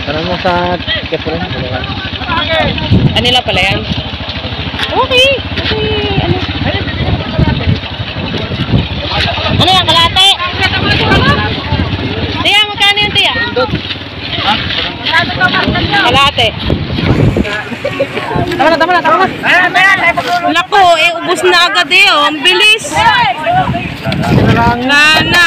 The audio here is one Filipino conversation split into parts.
Tanong mo sa Kepre. Kanila pala yan. Okay. Kasi ano. Ano yan, kalate? Tiya, magkano yun, tiya? Ha? Kalate. Tama na. Naku, ubos na agad eh, oh. Ang bilis. Nana.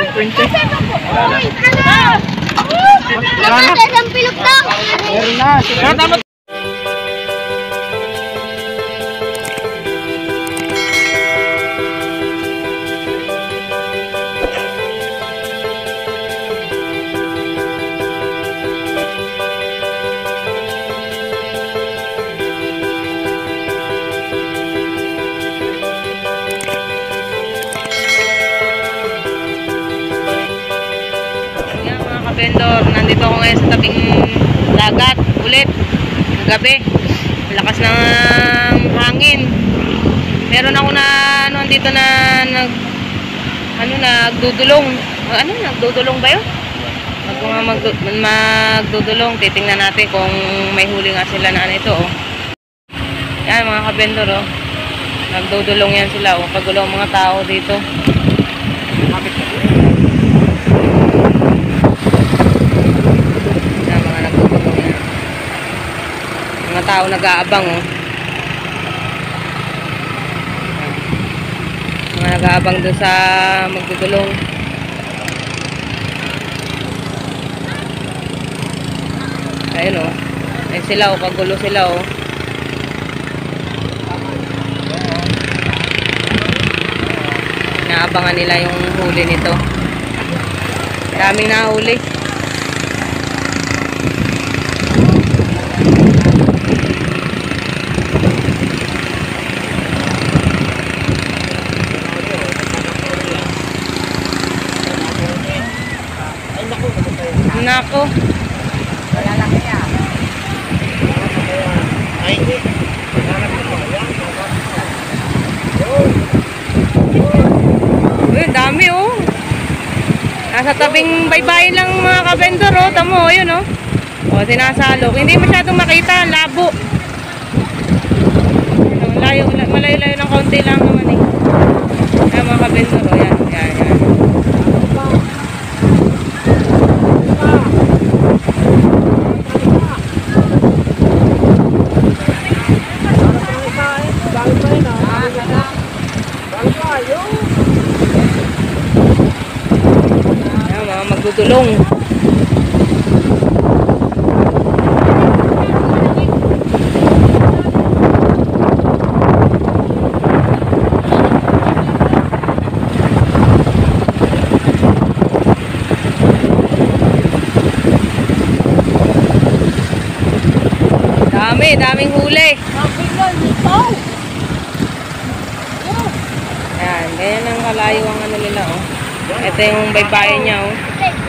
Vendor, nandito ako ngayon sa tabing dagat ulit gabi, lakas ng hangin. Meron ako na ano dito na nagdudulong ba yun? Magdudulong. Titingnan natin kung may huli nga sila na ano ito, oh. Yan mga kabendor, oh. Nagdudulong yan sila, oh. Pagulo mga tao dito. Mga tao nag-aabang, oh. Mga nag-aabang doon sa magdudulong. Ayun, oh. Ayun sila, oh. Kagulo sila, oh. Naabangan nila yung huli nito. Daming nahuli. Nako. Wala lang kaya. Ay, hindi. Uy, dami, oh. Nasa tabing baybayin lang mga kabendor, oh. Tamo, yun, oh. O, sinasalok. Hindi masyadong makita. Labo. Malayo-layo ng kaunti lang naman, eh. Ayan mga kabendor, oh. Yan. Magdudulong. Daming huli. Ayan, ganyan ang kalayo ang ano nila, oh. Ito yung baybayin niya, oh.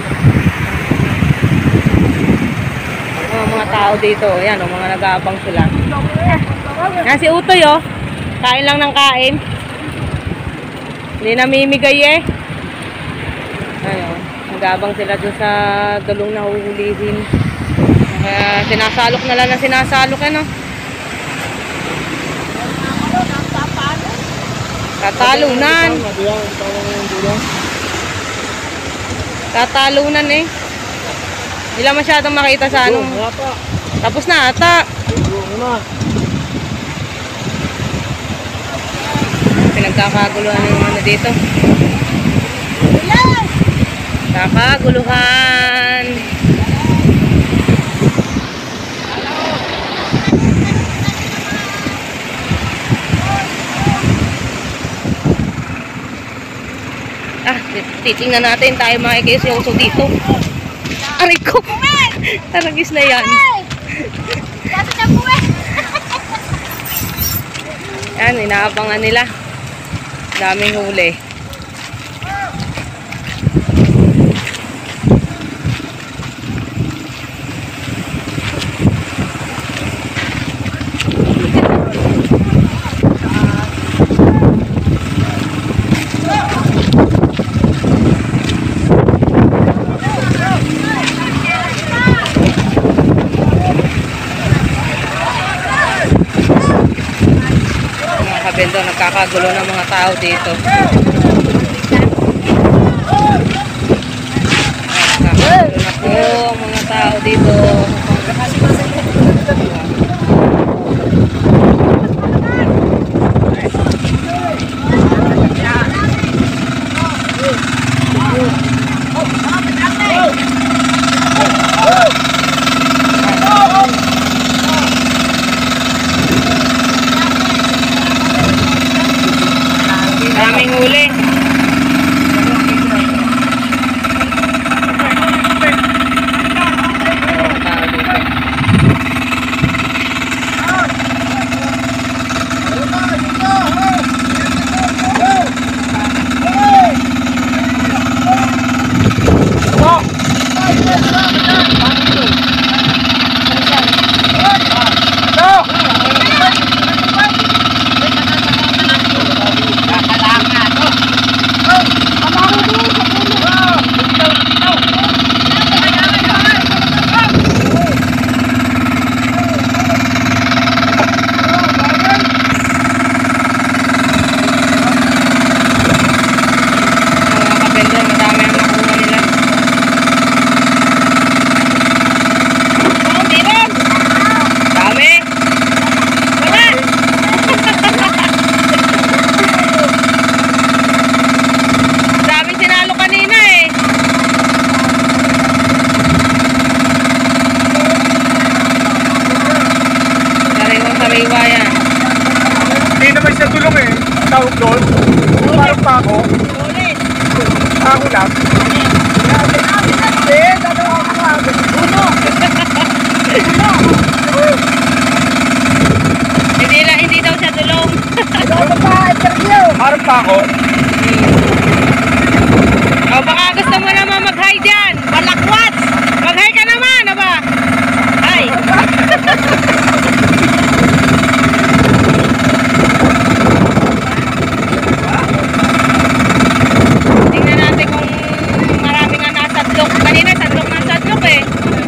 Mga tao dito, ayan, oh, mga nag-aabang sila. Yan si Utoy, oh. Kain lang ng kain. Hindi namimigay, eh. Ayun, nag-aabang sila dun sa dulong na huhulihin. Kaya sinasalok na lang na sinasalok, ano. Tatalunan. Tatalunan, eh. Hindi lang masyadong makita sa anong. Tapos na ata. Pinagkakaguluhan yung ano dito. Kakaguluhan. Titingnan natin tayo makikisyoso dito. Aray ko! Taragis na yan. Yan, inaabangan nila. Daming huli. nagkakagulo ng mga tao dito. Nagkakagulo na po ang mga tao dito. Daming huli. Hindi naman siya tulong eh. Tawag doon. Parang pako. Pako lang. Hindi daw siya tulong. Parang pako. O baka gusto mo naman mag-hi dyan. Balakwat. Mag-hi ka naman, aba. Hi. Tingnan natin kung marami nga nasadlok. Kanina sadlok ng sadlok eh.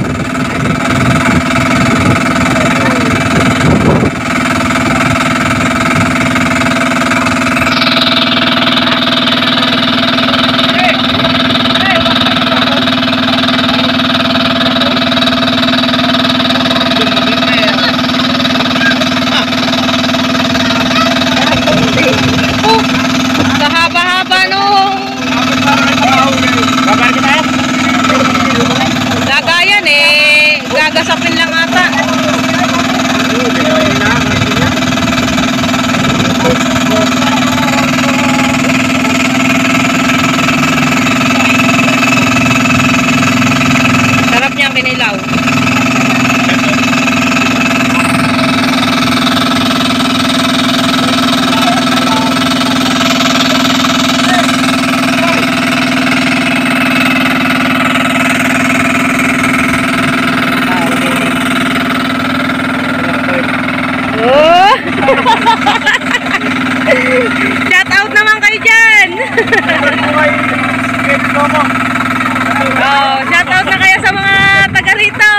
Gagayan eh, gagasapin lang ata. Sarap niyang kinilaw. Oh! Shout out naman kayo dyan! Oh, shout out na kayo sa mga taga rito!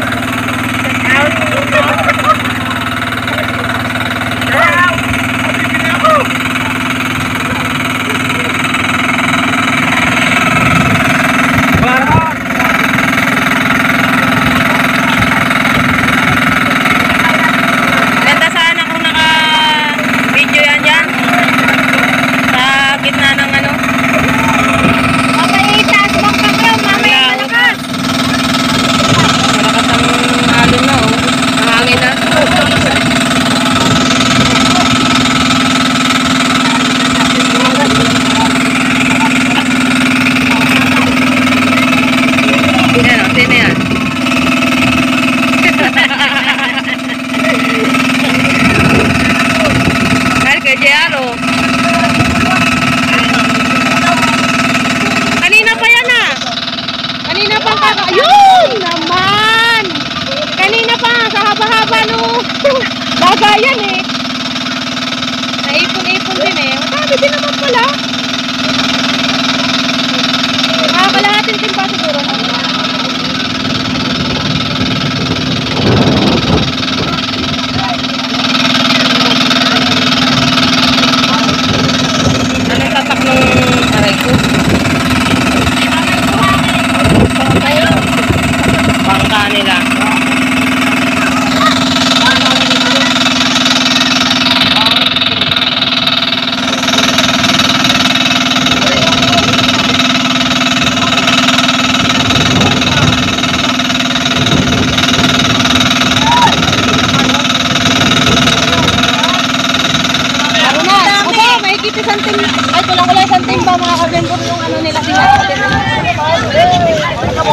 Ganda sana kung naka-video yan dyan sa gitna ng ano. Itaas mo ka bro, mamaya malakas. Malakas ang alon na oh. Ang hangin na. Yan o, sino yan? Dahil kay JR o. Kanina pa yan ah. Kanina pa Ayun naman! Kanina pa sa haba-haba no. Lagayan eh. Naipon-ipon din eh. Madami din naman pala. Nakakalahatin din pa siguro.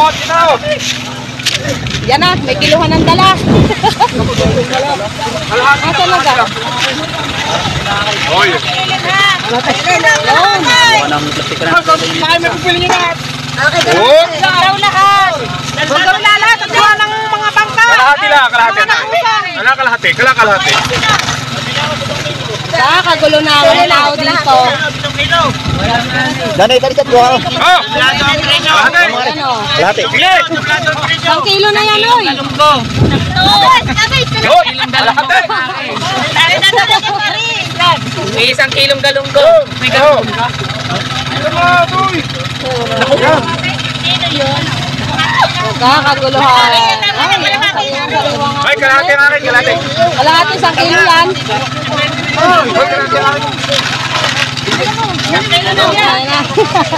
Yan na, may kiluhan ng dala. Asa na ga? Oy. Yun. Wala nang plastic na. Oh. Daw lahat. Daw lahat. Ang gawa ng mga bangka. Kalahati lang, kalahati. Kalahati. Kagulo na ako ng tao dito. Danay, dali ka tuwa. Oh. Kalahati. Ano? Lahati. Sige. 1 kilo na yan, oy. Yun. Kalahati. May 1 kilong galunggo. May galong. Kakaguluhan. Ay, kalahati na rin, kalahati. Kalahati 1 kilo yan. Ayan na.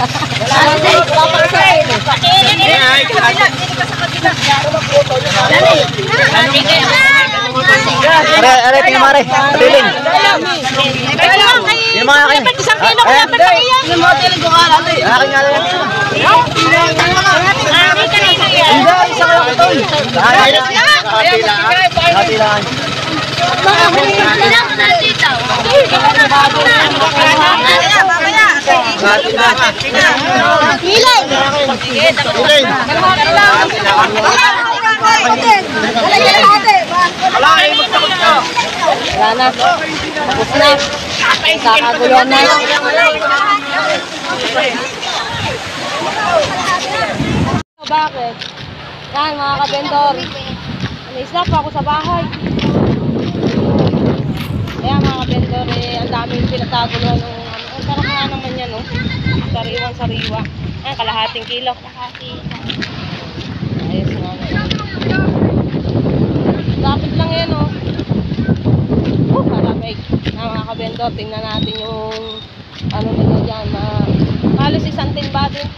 Are, tingnan mare. Padiling. Yung mga akin. Isang kilo ko dapat na iyan. Akin nga lang. Isa kayo ko tol. Lahati lang. Wala na. Tapos na. Kakaguluhan na. Bakit? Yan mga kabendor. May isla pa ako sa bahay. Kaya mga kabendor, ang daming pinataguluhan ng ano. Ang sarap nga naman yan, no? Sariwang-sariwa. Ayan, kalahating kilo. Ayos nga naman. Lapit lang yan, no? Malamig. Mga kabendor, tingnan natin yung ano nila dyan. Halos 1 timba din.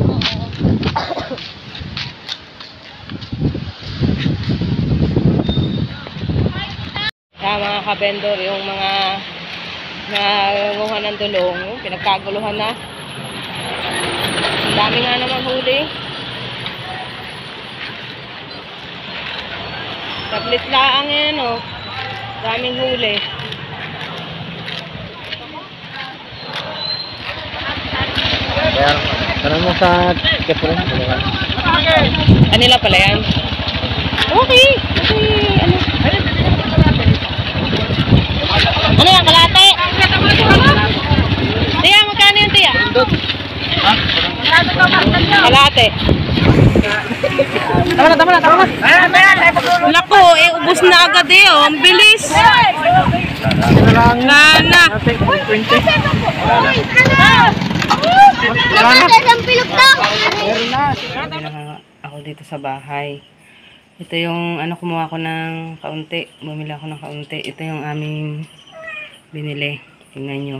Kaya mga kabendor, yung mga nangunguha ng dulong, pinagkaguluhan na. Ang dami nga naman huli. Tablet laang yan, oh. Daming huli. Kaya, tanong mo sa kepre. Kanila pala yan. Okay. Ano yan, kalate? Tiya, magkano yung tiya? Kalate. Tama na. Lako, ubos na agad eh, oh. Ang bilis. Nana. Ako dito sa bahay. Ito yung kumuha ko ng kaunti. Bumili ako ng kaunti. Ito yung aming binili. Tingnan nyo.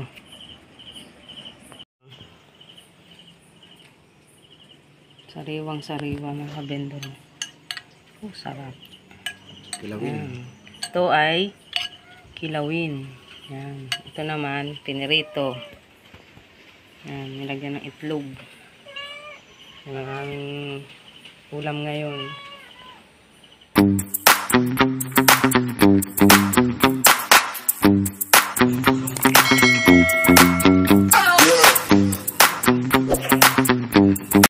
Sariwang-sariwa mga kabendor. Oh, sarap. Kilawin. Ito ay kilawin. Yan. Ito naman, pinirito. Yan, nilagyan ng itlog. Yan ang aming ulam ngayon.